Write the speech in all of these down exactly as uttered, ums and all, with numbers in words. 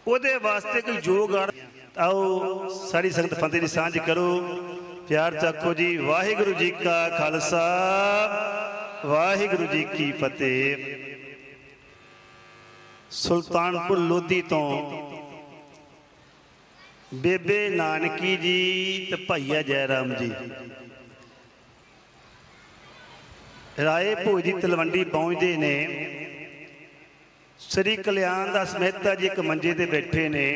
ਉਹਦੇ वास्ते कोई जोग आ। आओ सारी संगत फतेह दी सांझ करो, प्यार चाखो जी। वाहिगुरू जी का खालसा, वाहिगुरू जी की फतेह। सुल्तानपुर लोधी तो बेबे नानकी जी ते भाईया जयराम जी राए भोज की तलवंडी पहुँचते ने। श्री कल्याण दास मेहता जी एक मंजे ते बैठे ने,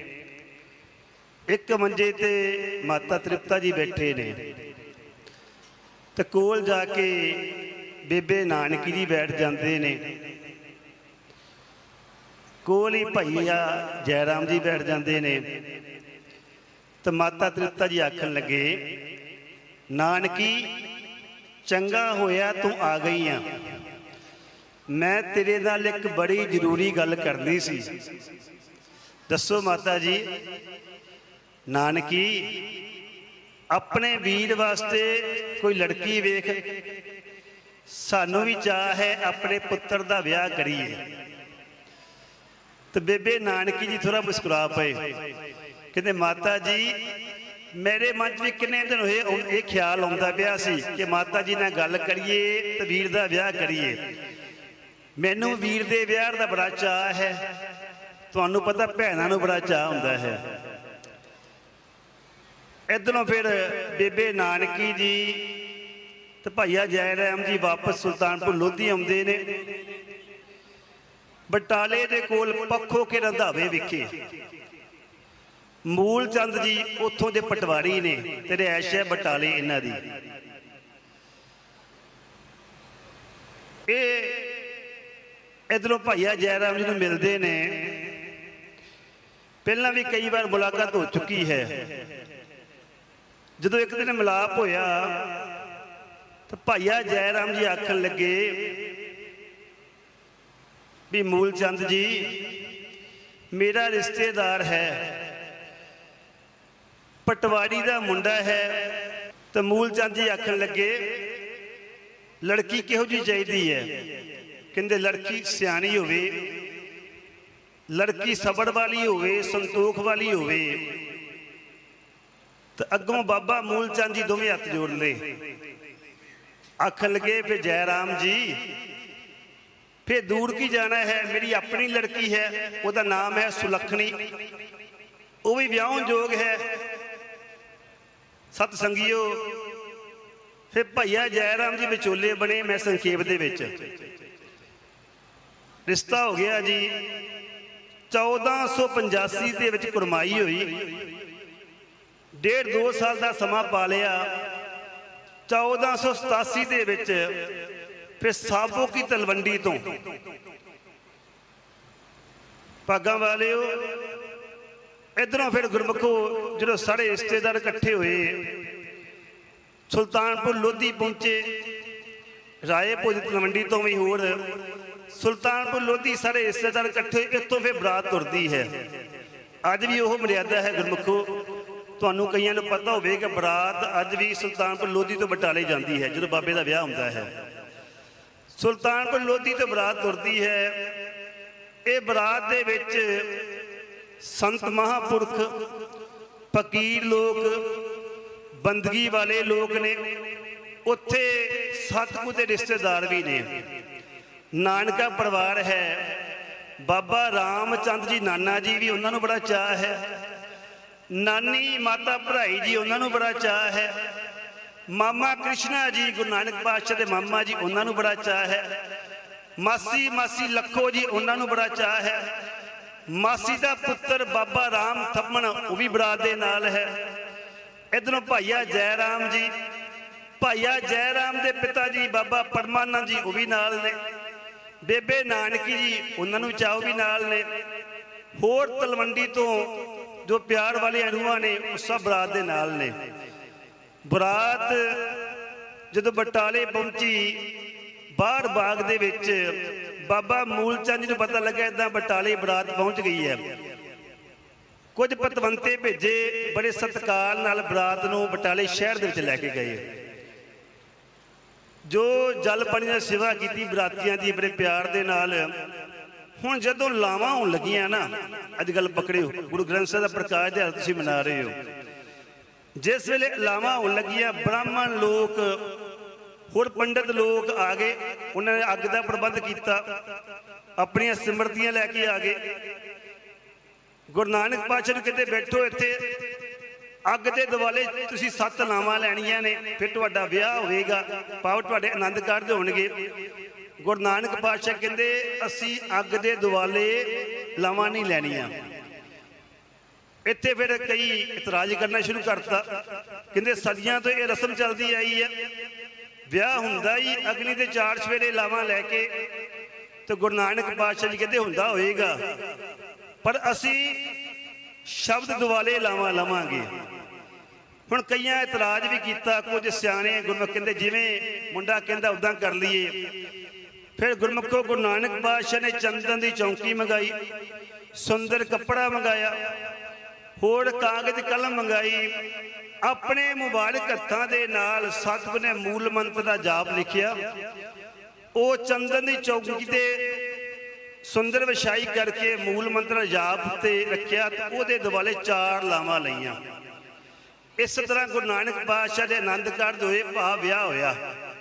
एक मंजे ते माता तृप्ता जी बैठे ने, तो कोल जाके बेबे नानकी जी बैठ जाते ने, कोल ही भाईया जयराम जी बैठ जाते ने। तो माता तृप्ता जी आखन लगे, नानकी चंगा होया तू आ गई आ, मैं तेरे नाल एक बड़ी जरूरी गल करनी सी। दसो माता जी। नानकी अपने वीर वास्ते कोई लड़की वेख, सानू भी चाह है अपने पुत्र दा ब्याह करिए। तो बेबे नानकी जी थोड़ा मुस्कुरा पे, कहते माता जी मेरे मन में किन्ने दिन हुए ये ख्याल आता पाया सी कि माता जी नाल गल करिए तो वीर दा ब्याह करिए। मैनू वीर दे ब्याह दा बड़ा चाह है, तुहानू पता भैणां नू बड़ा चाह हुंदा है। इधरों फिर बेबे नानकी जी तो भाईया जयराम जी वापस सुल्तानपुर लोधी आउंदे ने। बटाले दे कोल पखो के रंधावे विखे मूल चंद जी उतों के पटवारी ने, ते रिहायश है बटाले इन्हां दी। इधरों भाईया जयराम जी नूं मिलते ने, पहला भी कई बार मुलाकात हो चुकी है। जदों एक दिन मिलाप होया तो भाईया जयराम जी आखन लगे भी मूल चंद जी मेरा रिश्तेदार है, पटवारी का मुंडा है। तो मूल चंद जी आखन लगे लड़की किहो जी चाहिदी है? कहंदे लड़की सियाणी होवे, लड़की सबड़ वाली होवे, संतोख वाली होवे। तो अगों बाबा मूल चंद जी दोवें हथ जोड़ ले, आखन लगे फिर जयराम जी फिर दूर की जाना है, मेरी अपनी लड़की है, उसका नाम है सुलखनी, वो भी ब्याहन जोग है। सतसंगियो फिर भाईया जयराम जी विचोले बने। मैं संखेप दे विच रिश्ता हो गया जी। चौदह सौ पंजासी के विच कुरमाई हुई, डेढ़ दो साल का समा पा लिया। चौदह सौ सतासी के विच फिर साबो की तलवंडी तो भागा वाले हो। इधरों फिर गुरमुखो जो सारे रिश्तेदार इकट्ठे हुए सुल्तानपुर लोधी पहुंचे। राए भोज तलवंडी तो भी होर सुल्तानपुर लोधी सारे रिश्तेदार इकट्ठे, इतों फिर बरात तुरती है। अज भी वह मर्यादा है गुरमुखो, तुहानू कईयां नूं पता होवेगा बरात अज भी सुल्तानपुर लोधी तो बटाले जाती है जो बाबे का ब्याह होंदा है। सुल्तानपुर लोधी तो बरात तुरती है। ये बरात दे विच संत महापुरख, फकीर लोग, बंदगी वाले लोग ने, उत्थे सतगुर दे रिश्तेदार भी ने। नानका परिवार है, बाबा रामचंद जी नाना जी भी उन्होंने बड़ा चाह है, नानी माता भराई जी उन्होंने बड़ा चाह है, मामा कृष्णा जी गुरु नानक पातशाह के मामा जी उन्होंने बड़ा चाह है, मासी मासी लखो जी उन्होंने बड़ा चाह है, मासी का पुत्र बाबा राम थम्मन वह भी बरात दे नाल है। इधरों भाईया जयराम जी, भाईया जयराम के पिता जी बाबा परमानंद जी वह भी नाल ने, बेबे नानकी जी उन्होंने चाहो भी नाल ने, होर तलवंडी तो जो प्यार वाले अणुआ ने उस सब बरात के नाल ने। बरात जदों बटाले पहुंची, बाहर बाग दे विच बाबा मूलचंद जी नूं पता लगा इदां बटाले बरात पहुंच गई है। कुछ पतवंते भेजे, बड़े सत्कार नाल बरात नूं बटाले शहर दे विच लैके गए। जो जल पानी की सेवा की बरातियां की बड़े प्यार दे नाल। हुण जदों लावां होण लगियां ना, ਅੱਜ ਗੱਲ पकड़ियो गुरु ग्रंथ साहिब का प्रकाश दिहाड़ा तुसीं मना रहे हो। जिस वेले अलावां होण लगियां ब्राह्मण लोग होर पंडित लोग आ गए, उन्होंने अग का प्रबंध किया, अपनियां सिमरतियां लैके आ गए। गुरु नानक पातशाह नूं कहते बैठो इत्थे अग के दुआले तुसीं सत्त लावां लैणियां ने, फिर तुहाडा विआह होएगा, भाव तुहाडे आनंद कारज होणगे। गुरु नानक पातशाह कहते असीं अग के दुआले लावां नहीं लैणियां। इत्थे फिर कई इतराज करना शुरू करता, कहते सदियां तो यह रस्म चलती आई है, विआह हुंदा ही अग्नि के चार सवेरे लावां लैके। तो गुरु नानक पातशाह जी कहते हुंदा होएगा, पर असी शब्द दुआले लावां लवांगे। हुण कईयां इतराज भी किया, कुछ सियाणे गुरमुख कहते जिवें मुंडा कहंदा उदां कर लीए। फिर गुरमुखो गुरु नानक पातशाह ने चंदन की चौंकी मंगाई, सुंदर कपड़ा मंगाया, होर कागज कलम मंगाई, अपने मुबारक हत्थां दे नाल सतगुर ने मूल मंत्र का जाप लिखिया। वो चंदन की चौकी ते सुंदर विछाई करके मूल मंत्र जाप ते रखिया, तो उहदे दुआले चार लावां लईआं। इस तरह गुरु नानक पातशाह दे आनंद कारज होए, भाव विआह होया।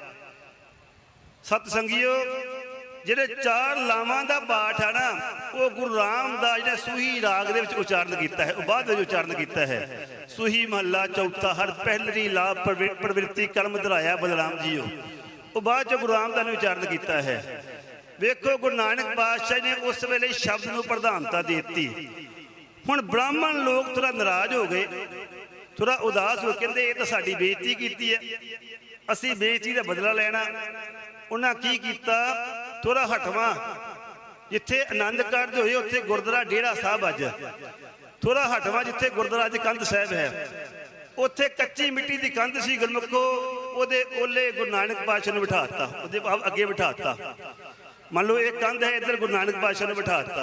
सत संगियो ਜਿਹੜੇ चार लावां का पाठ है ना, वो गुरु रामदास ने सूही राग दे विच उचारण किया है, बाद में उचारण किया है। सूही महला चौथा हर पहलरी लाभ प्रवृत्ति कर्म धराया बलराम जीओ, वो बाद चो गुरु रामदास ने उचारण किया है। वेखो गुरु नानक पातशाह ने उस वेले शब्द नूं प्रधानता देती। हुण ब्राह्मण लोग थोड़ा नाराज हो गए, थोड़ा उदास हो, कहते ये तो साडी बेइज्जती की है, असीं बेइज्जती का बदला लेना। उन्हें की किया, थोड़ा हटवा जिथे आनंद कारज होए उत्थे गुरुद्वारा डेरा साहब अज थोड़ा हटवा जिथे गुरुद्वारा अज कंध साहब है, उत्थे कच्ची मिट्टी की कंध सी। गुरमुखो ओदे ओले गुरु नानक पातशाह ने बिठाता, उहदे अगे बिठाता। मान लो एक कंध है, इधर गुरु नानक पातशाह ने बिठाता।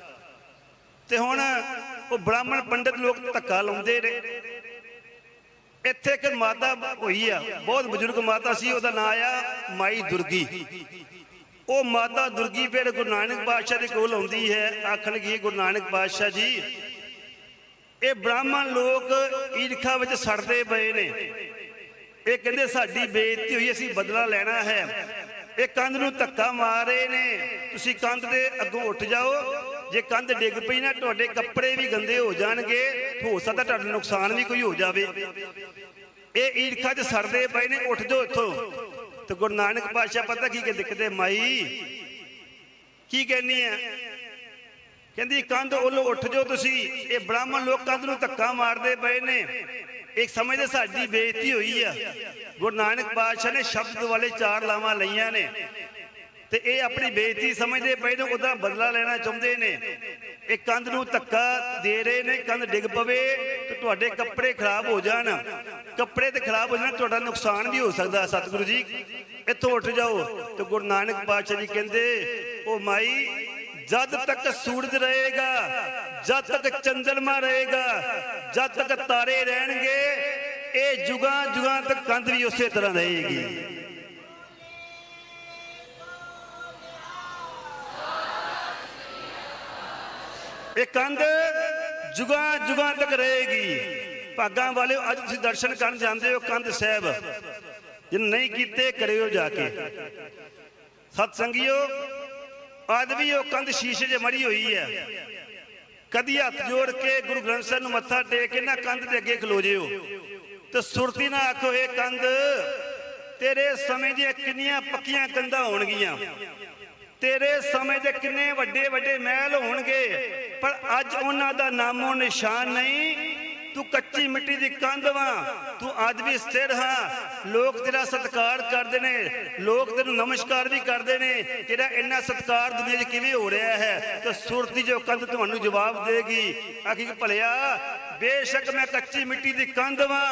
तो हुण वो ब्राह्मण पंडित लोग धक्का लाउंदे ने। इत्थे एक माता हुई आ, बहुत बजुर्ग माता सी, उहदा नाम आया माई दुर्गी। वो माता दुर्गी फिर गुरु नानक पातशाह के कोल आउंदी है, आखन लगी गुरु नानक पातशाह जी ये ब्राह्मण लोग ईर्खा विच सड़ते पे ने, ये कहंदे साडी बेइज्जती हुई, असीं बदला लेना है। ये कंध नूं धक्का मार रहे ने, तुसीं कंध दे अगों उठ जाओ, जे कंध डिग पई ना तुहाडे कपड़े भी गंदे हो जाणगे, हो सकदा तुहाडा नुकसान भी कोई हो जावे। ये ईर्खा च सड़ते पे ने, उठ जाओ इत्थों। तो गुरु नानक पातशाह पता की दिखते, माई की कहनी है, कहती कंध ओलो उठ जाओ तुसी, ये ब्राह्मण लोग कंध नूं धक्का मारते पे ने, एक समझते साडी बेइज्जती हुई है। गुरु नानक पातशाह ने शब्द वाले चार लावां लईआं ने, ते ये अपनी बेइज्जती समझते पे ने, उहदा बदला लेना चाहुंदे ने। एक कंध नूं धक्का दे रहे ने, कंध डिग पवे तो तुहाडे कपड़े खराब हो जाण, कपड़े तो खराब हो जाने, तुहाडा नुकसान भी हो सकता। सतगुरु जी इत्थों उठ जाओ। तो गुरु नानक पातशाह जी कहते, ओ माई जद तक सूरज रहेगा, जद तक चंद्रमा रहेगा, जद तक तारे रहणगे, ये जुगां जुगां तक कंध भी उस तरह रहेगी। ये कंध जुगां जुगां तक रहेगी। भागां वाले अज तुसीं दर्शन करन जांदे हो कंध साहब, जिन नहीं कीते करियो जाके। सतसंगियो अज भी वो कंध शीशे च मड़ी हुई है, कदी हथ जोड़ के गुरु ग्रंथ साहिब नूं मत्था टेक के ना कंध दे अगे खलो जिओ, तो सुरती ना आखो ये कंध तेरे समय दी किन्नियां पक्कियां कंधां होणगियां, तेरे समय दे किन्ने वड्डे वड्डे महल होणगे, पर अज उन्हां दा नामो निशान नहीं। तू कच्ची मिट्टी की कंध वा, तू अज भी स्थिर हाँ, लोग तेरा सत्कार करते हैं, लोग तेन नमस्कार भी करते हैं। तेरा इन्ना सत्कार दुनिया च किवें हो रहा है? तो सुरती जो कंध तुहानू जवाब देगी, आखी भलिया बेशक मैं कच्ची मिट्टी की कंध वा,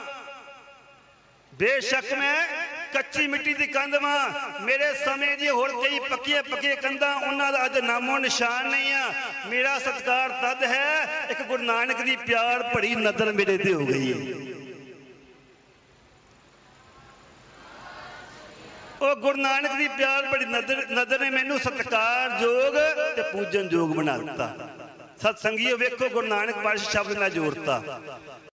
बेशक मैं कच्ची मिट्टी की कंध वा, मेरे समय दी होर कई पक्कियां पक्कियां कंधां उन्हां दा अज नामो निशान नहीं आ। मेरा सत्कार तद है एक गुरु नानक दी प्यार भरी नजर मेरे ते हो गई है। ओ गुरु नानक दी प्यार भरी नजर नजर ने मैनू सत्कार जोग ते पूजन जोग बना दिता। ਸਤ ਸੰਗੀਓ ਵੇਖੋ ਗੁਰੂ ਨਾਨਕ ਪਾਤਸ਼ਾਹ ਸ਼ਬਦ ਨਾਲ ਜੋੜਤਾ